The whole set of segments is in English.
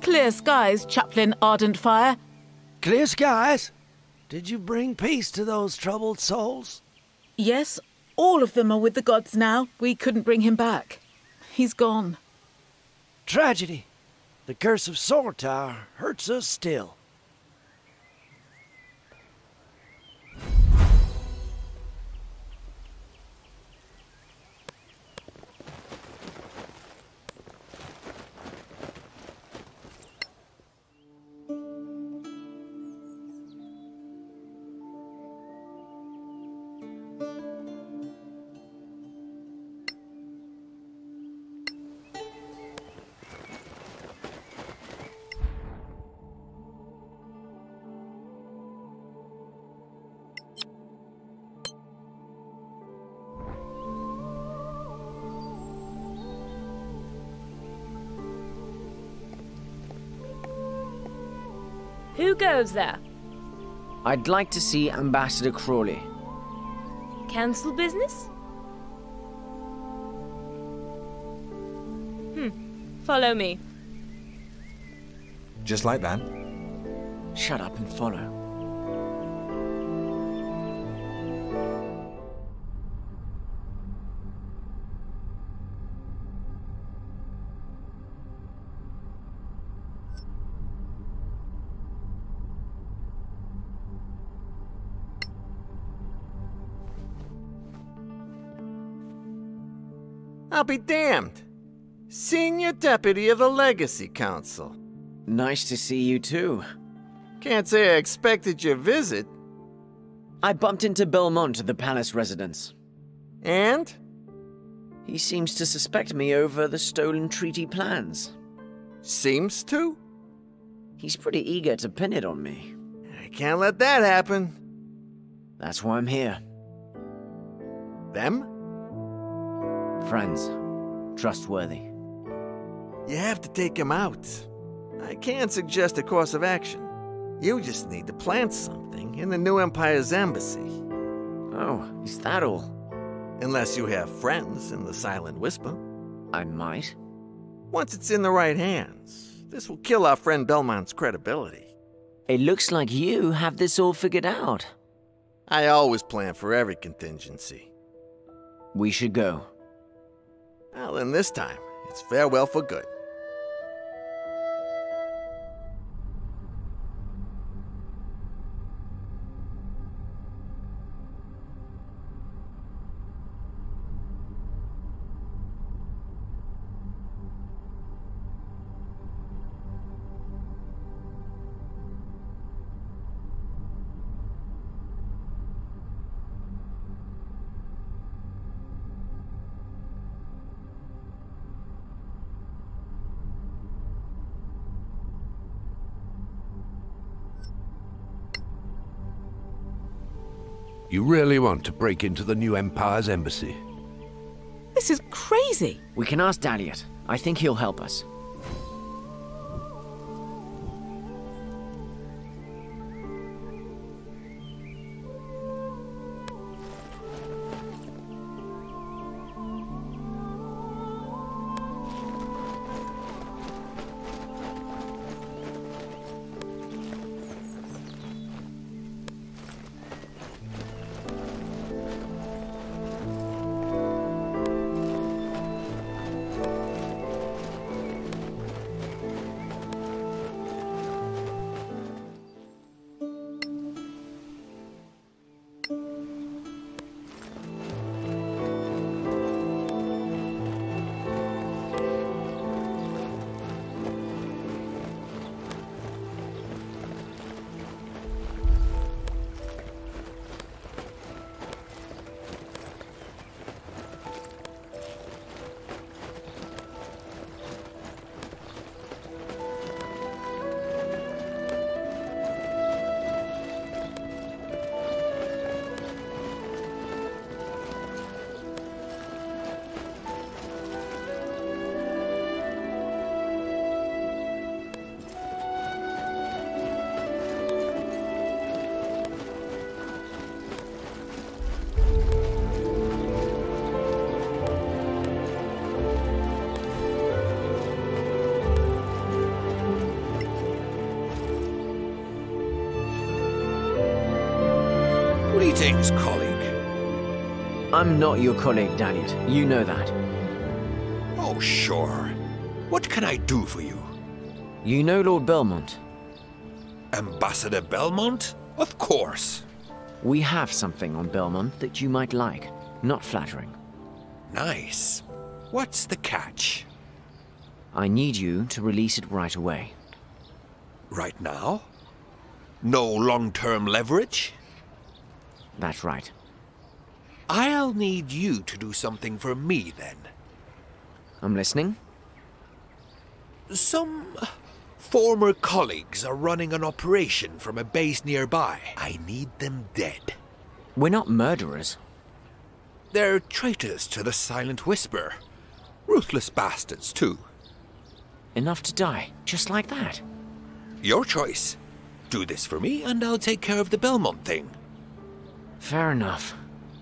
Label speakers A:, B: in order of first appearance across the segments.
A: Clear skies, Chaplain Ardentfire.
B: Clear skies? Did you bring peace to those troubled souls?
A: Yes, all of them are with the gods now. We couldn't bring him back. He's gone.
B: Tragedy. The curse of Sortar hurts us still.
C: Who goes there?
D: I'd like to see Ambassador Crawley.
C: Council business? Follow me.
E: Just like that?
D: Shut up and follow.
F: I'll be damned. Senior Deputy of the Legacy Council.
D: Nice to see you too.
F: Can't say I expected your visit.
D: I bumped into Belmont at the palace residence.
F: And?
D: He seems to suspect me over the stolen treaty plans.
F: Seems to?
D: He's pretty eager to pin it on me.
F: I can't let that happen.
D: That's why I'm here.
F: Them?
D: Friends. Trustworthy.
F: You have to take him out. I can't suggest a course of action. You just need to plant something in the new Empire's embassy.
D: Oh, is that all?
F: Unless you have friends in the Silent Whisper.
D: I might.
F: Once it's in the right hands, this will kill our friend Belmont's credibility.
D: It looks like you have this all figured out.
F: I always plan for every contingency.
D: We should go.
F: Well, then this time, it's farewell for good.
G: You really want to break into the new Empire's embassy?
A: This is crazy.
D: We can ask Daliot. I think he'll help us.
E: Greetings, colleague.
D: I'm not your colleague, Daliot. You know that.
E: Oh, sure. What can I do for you?
D: You know Lord Belmont.
E: Ambassador Belmont? Of course.
D: We have something on Belmont that you might like. Not flattering.
E: Nice. What's the catch?
D: I need you to release it right away.
E: Right now? No long-term leverage?
D: That's right.
E: I'll need you to do something for me, then.
D: I'm listening.
E: Some former colleagues are running an operation from a base nearby. I need them dead.
D: We're not murderers.
E: They're traitors to the Silent Whisper. Ruthless bastards, too.
D: Enough to die, just like that.
E: Your choice. Do this for me, and I'll take care of the Belmont thing.
D: Fair enough.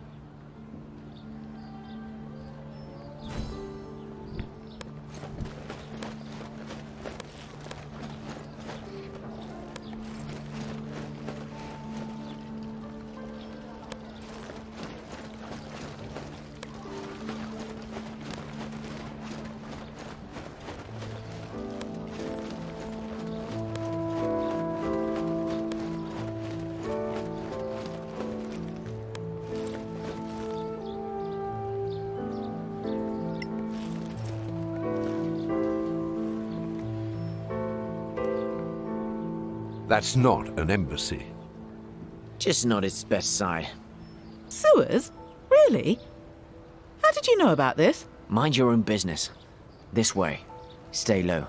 G: That's not an embassy.
D: Just not its best side.
A: Sewers? Really? How did you know about this?
D: Mind your own business. This way. Stay low.